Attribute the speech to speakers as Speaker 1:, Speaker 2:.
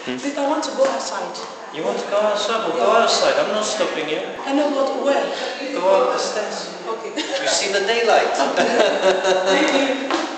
Speaker 1: I want to go outside.
Speaker 2: You want to go outside? Well, go outside. I'm not stopping you.
Speaker 1: I know, but where?
Speaker 2: Go up the stairs.
Speaker 1: Okay.
Speaker 2: You see the daylight.
Speaker 1: Thank you.